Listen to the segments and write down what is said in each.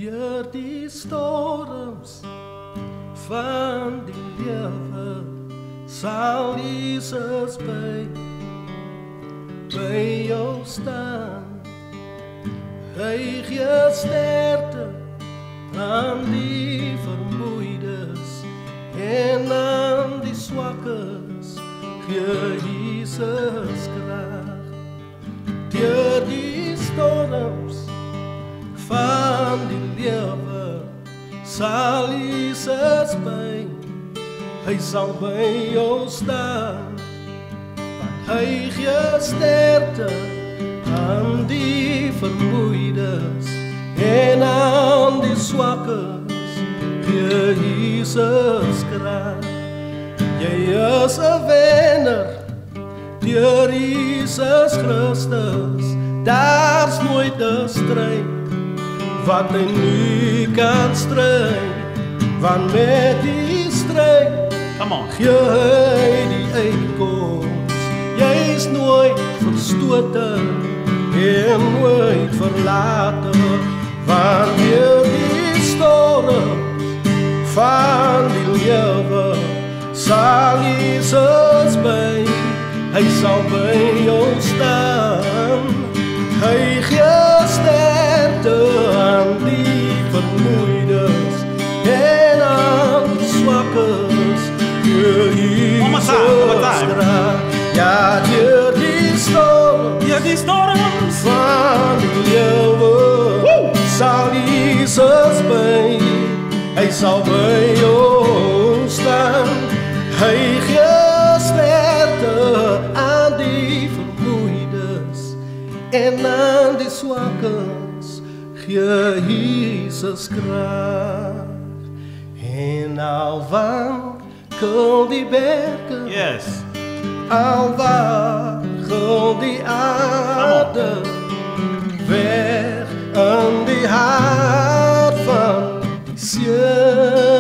deur die storms van die lewe sal Jesus by jou staan. Hy gee sterkte aan die vermoeides en aan die swakkes gee Jesus krag. Deur die storms van die lewe sal Jesus by, hy sal by jou staan. Hy gee sterkte aan die vermoeides en aan die swakkes gee Jesus krag. Jy is 'n wenner deur Jesus Christus, daar's nooit 'n stryd wat hy nie kan stry, want met die stryd gee hy die uitkoms. Jy's nooit verstote en nooit verlate, want deur die storms van die lewe sal Jesus by, hy sal by jou staan. Hy gee sterkte aan die vermoeides en aan die swakkes gee Jesus krag. Ja, deur die storms van die lewe sal Jesus by, hy sal by jou staan. Hy gee sterkte aan die vermoeides en aan die swakkes gee Jesus krag. En al wankel die berge, al wagel die aarde, weg in die hart van die see.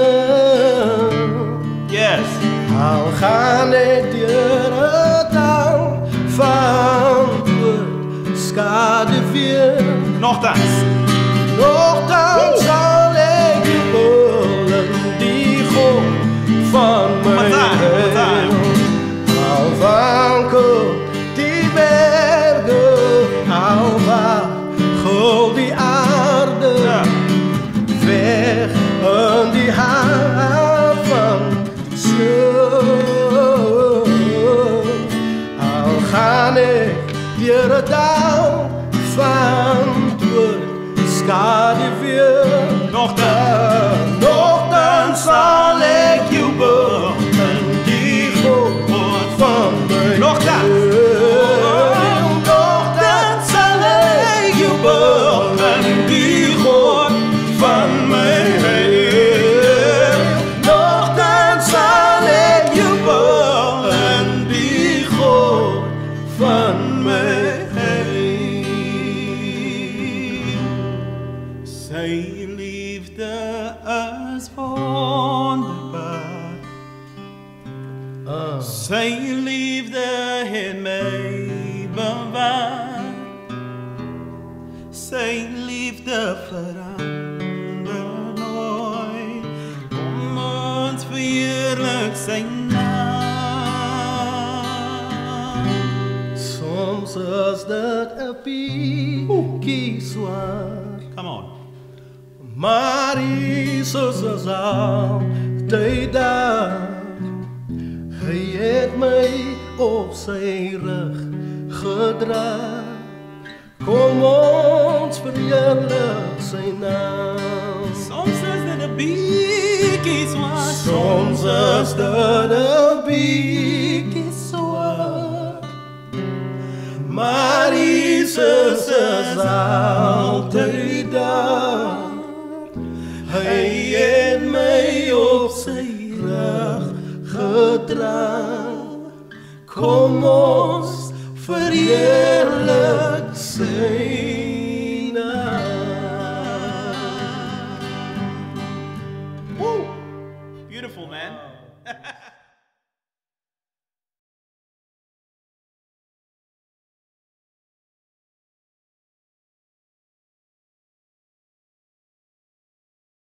Al gaan ek deur 'n dal van dood, skade weer, nogtans sal ek jubel in die God van my heil. Al wankel die berge, al wagel die aarde, weg in die hart van die see. Al gaan ek deur 'n dal van dood, skade weer, nogtans sal ek jubel in die God van my heil. Nogtans sal ek jubel in die God van my heil. Nogtans sal ek jubel in die God van my heil. Sy liefde is wonderbaar, sy liefde het my bewaar, sy liefde verander nooit, kom ons verheerlik sy naam. Soms is dit 'n bietjie swaar, maar Jesus is altyd daar. Hy het my op sy rug gedra, kom ons verheerlik sy naam. Soms is dit 'n bietjie swaar, soms is dit 'n bietjie swaar, maar Jesus is altyd daar. Hy het my op sy rug gedra, kom ons verheerlik sy naam. Woo! Beautiful, man.